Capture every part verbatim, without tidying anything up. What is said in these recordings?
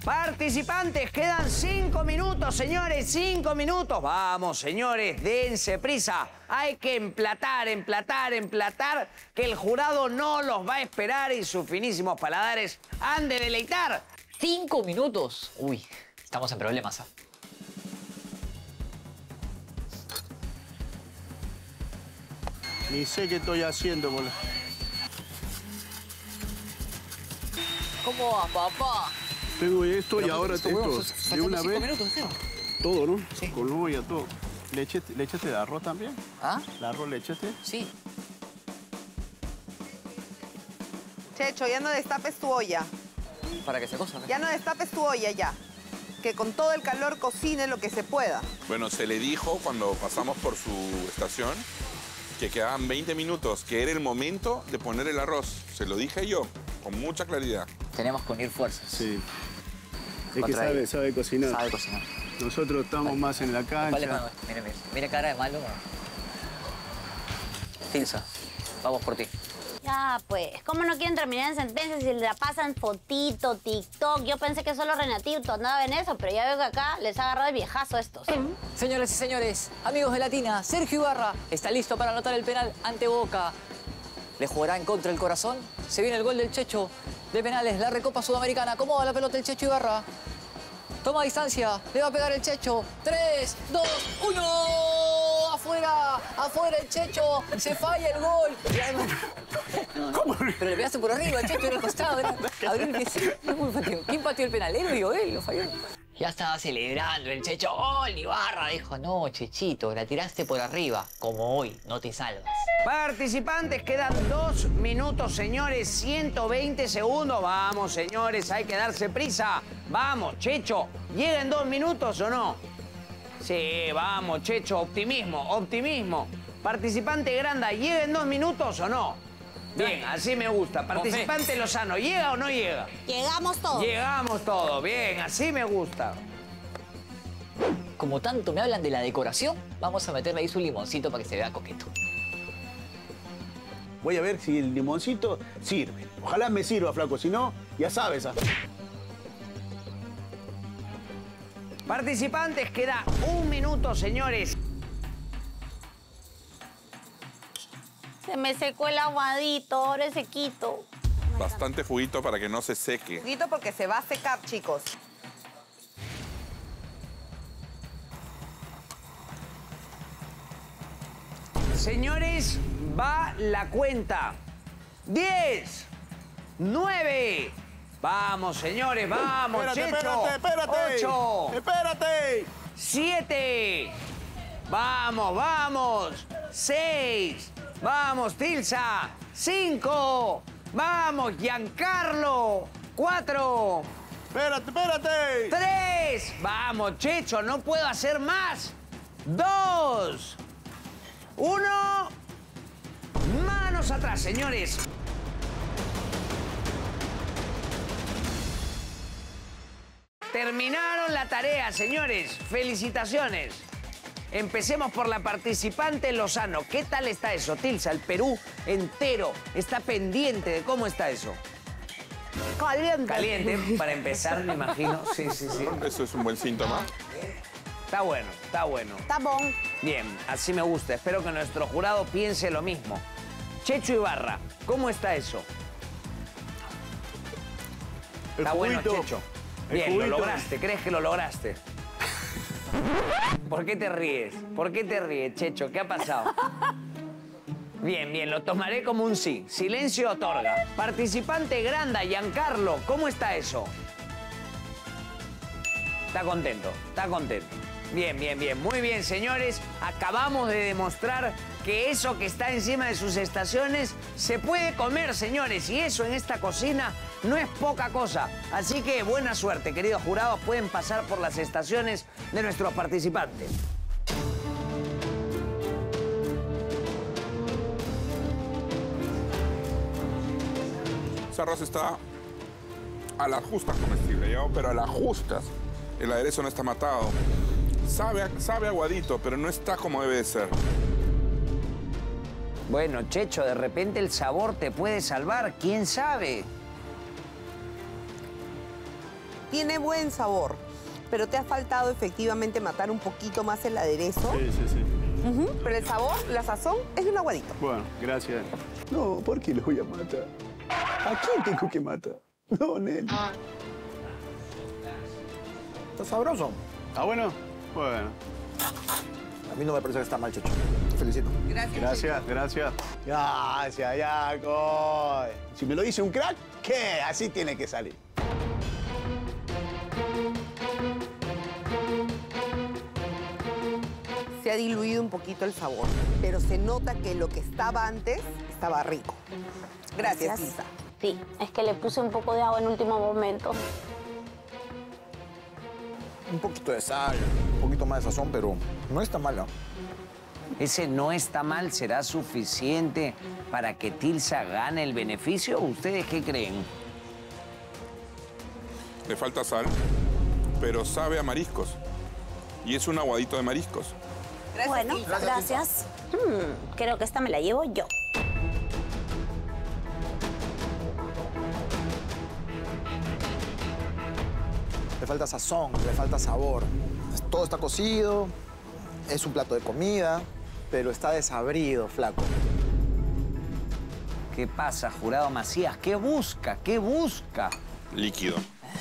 Participantes, quedan cinco minutos, señores, cinco minutos. Vamos, señores, dense prisa. Hay que emplatar, emplatar, emplatar, que el jurado no los va a esperar y sus finísimos paladares han de deleitar. ¿Cinco minutos? Uy, estamos en problemas, ¿eh? Ni sé qué estoy haciendo, boludo. ¿Cómo va, papá? Tengo esto y Pero, ahora esto, esto. huevón, De una cinco vez. minutos, Esteban. Todo, ¿no? Sí. Con olla, todo. ¿Le echaste, ¿Le echaste de arroz también? ¿Ah? ¿El arroz le echaste? Sí. Checho, ya no destapes tu olla. Para que se cosa. ¿eh? Ya no destapes tu olla, ya. Que con todo el calor cocine lo que se pueda. Bueno, se le dijo cuando pasamos por su estación que quedaban veinte minutos, que era el momento de poner el arroz. Se lo dije yo, con mucha claridad. Tenemos que unir fuerzas. Sí. Es que Contra sabe, él. sabe cocinar. Sabe cocinar. Nosotros estamos más en la Vale, cancha. mano, mire, mire. Mire cara de malo. Tilsa, vamos por ti. Ya, pues, ¿cómo no quieren terminar en sentencias si la pasan fotito, TikTok? Yo pensé que solo Renatito andaba en eso, pero ya veo que acá les ha agarrado el viejazo a estos. Señoras y señores, amigos de Latina, Sergio Ibarra está listo para anotar el penal ante Boca. ¿Le jugará en contra el corazón? Se viene el gol del Checho de penales, la Recopa Sudamericana. ¿Cómo va la pelota el Checho Ibarra? Toma distancia, le va a pegar el Checho. Tres, dos, uno. Afuera, afuera el Checho. Se falla el gol. Y además... ¿Cómo? Pero le pegaste por arriba, el Checho era el costado. Era... Abrió el pie. ¿Quién pateó el penal? Él vio él, lo falló. Ya estaba celebrando el Checho. ¡Gol, Ibarra! Dijo, no, Chechito, la tiraste por arriba. Como hoy, no te salvas. Participantes, quedan dos minutos, señores, ciento veinte segundos. Vamos, señores, hay que darse prisa. Vamos, Checho, ¿llega en dos minutos o no? Sí, vamos, Checho, optimismo, optimismo. Participante Granda, ¿llega en dos minutos o no? Bien, así me gusta. Participante Lozano, ¿llega o no llega? Llegamos todos. Llegamos todos, bien, así me gusta. Como tanto me hablan de la decoración, vamos a meterle ahí su limoncito para que se vea coqueto. Voy a ver si el limoncito sirve. Ojalá me sirva, flaco. Si no, ya sabes. ¿Ah? Participantes, queda un minuto, señores. Se me secó el aguadito, ahora es sequito. Bastante juguito para que no se seque. Juguito porque se va a secar, chicos. Señores, va la cuenta. Diez, nueve. Vamos, señores, vamos, Espérate, Checho. espérate, espérate. Ocho. Espérate. Siete. Vamos, vamos. Seis. Vamos, Tilsa. Cinco. Vamos, Giancarlo. Cuatro. Espérate, espérate. Tres. Vamos, Checho, no puedo hacer más. Dos. Uno. Manos atrás, señores. Terminaron la tarea, señores. Felicitaciones. Empecemos por la participante Lozano. ¿Qué tal está eso, Tilsa? El Perú entero está pendiente de cómo está eso. Caliente. Caliente, para empezar, me imagino. Sí, sí, sí. Eso es un buen síntoma. Está bueno, está bueno. Está bon. Bien, así me gusta. Espero que nuestro jurado piense lo mismo. Checho Ibarra, ¿cómo está eso? El Está bueno, juguito. Checho. El Bien, lo juguito. lograste. ¿Crees que lo lograste? ¿Por qué te ríes? ¿Por qué te ríes, Checho? ¿Qué ha pasado? Bien, bien, lo tomaré como un sí. Silencio otorga. Participante Granda, Giancarlo, ¿cómo está eso? Está contento, está contento. Bien, bien, bien. Muy bien, señores. Acabamos de demostrar que eso que está encima de sus estaciones se puede comer, señores. Y eso en esta cocina no es poca cosa. Así que buena suerte, queridos jurados. Pueden pasar por las estaciones de nuestros participantes. Ese arroz está a las justas comestible, ¿ya? Pero a las justas. El aderezo no está matado. Sabe, sabe aguadito, pero no está como debe de ser. Bueno, Checho, de repente el sabor te puede salvar. ¿Quién sabe? tiene buen sabor, pero te ha faltado efectivamente matar un poquito más el aderezo. Sí, sí, sí. Ujú, pero el sabor, la sazón, es de un aguadito. Bueno, gracias. No, ¿por qué lo voy a matar? ¿A quién tengo que matar? No, Nelly. Está sabroso. ¿Está bueno? Bueno. A mí no me parece que está mal, Checho. Te felicito. Gracias. Gracias, gracias. Gracias, Yaco. Si me lo dice un crack, ¿qué? Así tiene que salir. Se ha diluido un poquito el sabor, pero se nota que lo que estaba antes estaba rico. Gracias, Isa. Sí, es que le puse un poco de agua en último momento. Un poquito de sal, un poquito más de sazón, pero no está malo. ¿Ese no está mal será suficiente para que Tilsa gane el beneficio? ¿Ustedes qué creen? Le falta sal, pero sabe a mariscos. Y es un aguadito de mariscos. Gracias, Bueno, Isa. gracias. Mm, creo que esta me la llevo yo. Le falta sazón, le falta sabor. Todo está cocido, es un plato de comida, pero está desabrido, flaco. ¿Qué pasa, jurado Macías? ¿Qué busca? ¿Qué busca? Líquido.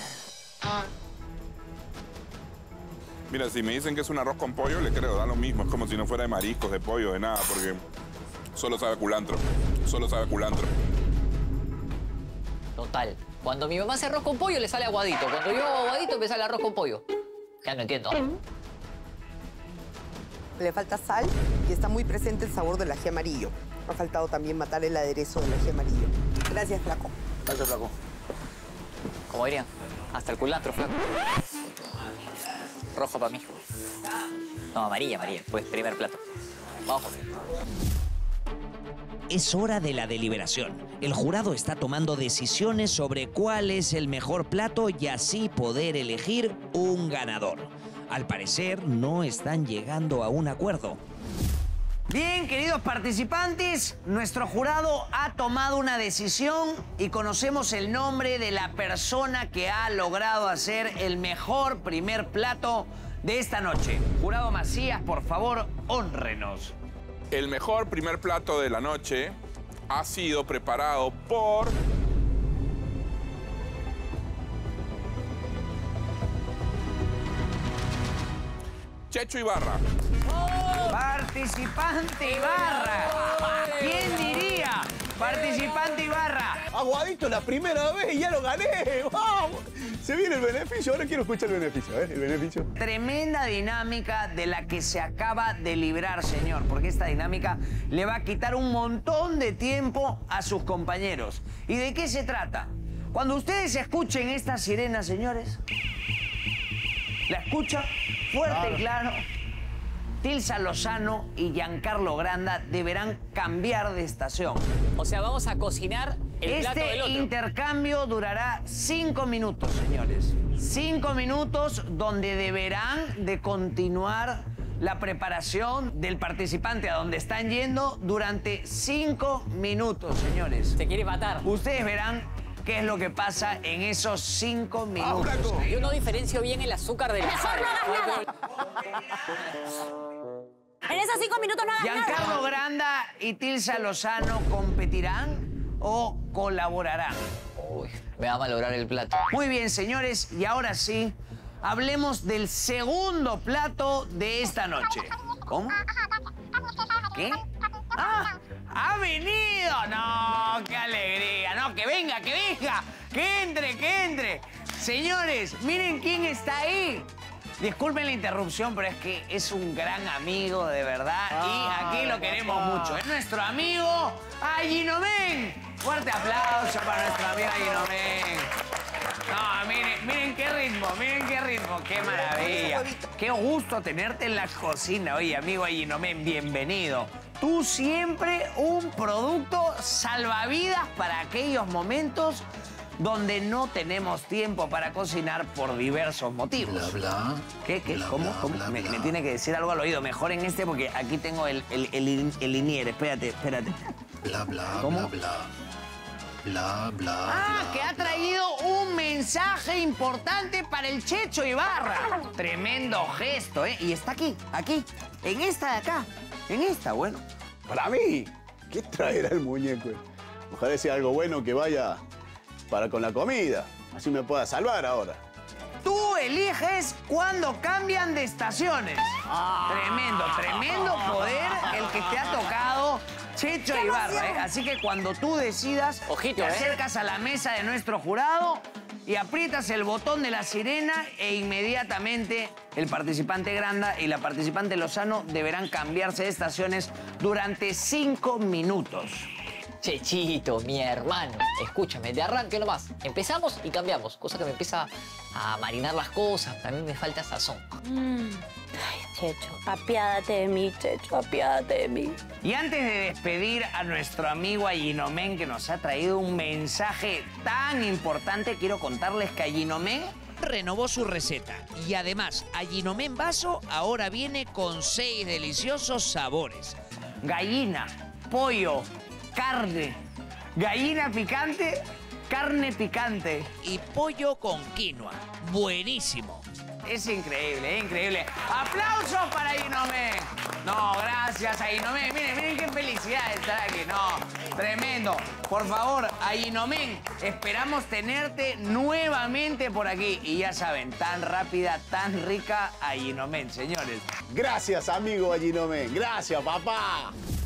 Mira, si me dicen que es un arroz con pollo, le creo, da lo mismo. Es como si no fuera de mariscos, de pollo, de nada, porque solo sabe a culantro. Solo sabe a culantro. Total. Cuando mi mamá hace arroz con pollo, le sale aguadito. Cuando yo hago aguadito, me sale arroz con pollo. Ya no entiendo. Le falta sal y está muy presente el sabor del ají amarillo. Ha faltado también matar el aderezo del ají amarillo. Gracias, flaco. Gracias, flaco. Como dirían, hasta el culantro, flaco. Rojo para mí. No, amarilla, amarilla. Pues primer plato. Vamos. Es hora de la deliberación. El jurado está tomando decisiones sobre cuál es el mejor plato y así poder elegir un ganador. Al parecer, no están llegando a un acuerdo. Bien, queridos participantes, nuestro jurado ha tomado una decisión y conocemos el nombre de la persona que ha logrado hacer el mejor primer plato de esta noche. Jurado Macías, por favor, hónrenos. El mejor primer plato de la noche ha sido preparado por... Checho Ibarra. Participante Ibarra. ¿Quién diría? Participante Ibarra. Aguadito la primera vez y ya lo gané. ¡Vamos! Se viene el beneficio. Ahora quiero escuchar el beneficio. A ver, el beneficio. Tremenda dinámica de la que se acaba de librar, señor, porque esta dinámica le va a quitar un montón de tiempo a sus compañeros. ¿Y de qué se trata? Cuando ustedes escuchen esta sirena, señores, la escuchan fuerte y claro, Tilsa Lozano y Giancarlo Granda deberán cambiar de estación. O sea, vamos a cocinar el plato del Este otro. intercambio durará cinco minutos, señores. Cinco minutos donde deberán de continuar la preparación del participante a donde están yendo durante cinco minutos, señores. Se quiere matar. Ustedes verán qué es lo que pasa en esos cinco minutos. Yo no diferencio bien el azúcar del sal. En esos cinco minutos no hagas nada. ¿Giancarlo Granda y Tilsa Lozano competirán o colaborarán? Uy, me va a malograr el plato. Muy bien, señores, y ahora sí, hablemos del segundo plato de esta noche. ¿Cómo? ¿Qué? ¡Ah! ¡Ha venido! ¡No! ¡Qué alegría! ¡No! ¡Que venga, que venga! ¡Que entre, que entre! Señores, miren quién está ahí. Disculpen la interrupción, pero es que es un gran amigo, de verdad. Y aquí lo queremos mucho. Es nuestro amigo Allinomen. Fuerte aplauso para nuestro amigo Allinomen. No, miren, miren qué ritmo, miren qué ritmo, qué maravilla. Qué gusto tenerte en la cocina. Oye, amigo Allinomen, bienvenido. Tú siempre un producto salvavidas para aquellos momentos donde no tenemos tiempo para cocinar por diversos motivos. Bla, bla. ¿Qué? ¿Qué? Bla, ¿Cómo? bla, ¿Cómo? bla, me, bla. me tiene que decir algo al oído. Mejor en este porque aquí tengo el, el, el, el linier. Espérate, espérate. Bla, bla, ¿Cómo? bla, bla. bla, bla, Ah, bla, que ha bla. traído un mensaje importante para el Checho Ibarra. Tremendo gesto, ¿eh? Y está aquí, aquí, en esta de acá, en esta, bueno. Para mí, ¿qué traerá el muñeco? Ojalá sea algo bueno que vaya para con la comida. Así me pueda salvar ahora. Tú eliges cuándo cambian de estaciones. Tremendo, tremendo poder el que te ha tocado, Checho Ibarra, ¿eh? Así que cuando tú decidas, Ojito, te ¿eh? acercas a la mesa de nuestro jurado y aprietas el botón de la sirena e inmediatamente el participante Granda y la participante Lozano deberán cambiarse de estaciones durante cinco minutos. Chechito, mi hermano, escúchame, de arranque nomás. Empezamos y cambiamos, cosa que me empieza a marinar las cosas. También me falta sazón. Mm. Ay, Checho, apiádate de mí, Checho, apiádate de mí. Y antes de despedir a nuestro amigo Allinomen, que nos ha traído un mensaje tan importante, quiero contarles que Allinomen Renovó su receta y además Allinomen Vaso ahora viene con seis deliciosos sabores. gallina, pollo, carne, gallina picante, carne picante. Y pollo con quinoa. Buenísimo. Es increíble, es increíble. ¡Aplausos para Allinomen! No, gracias, Allinomen. Miren, miren qué felicidad estar aquí. No, tremendo. Por favor, Allinomen, esperamos tenerte nuevamente por aquí. Y ya saben, tan rápida, tan rica, Allinomen, señores. Gracias, amigo Allinomen. Gracias, papá.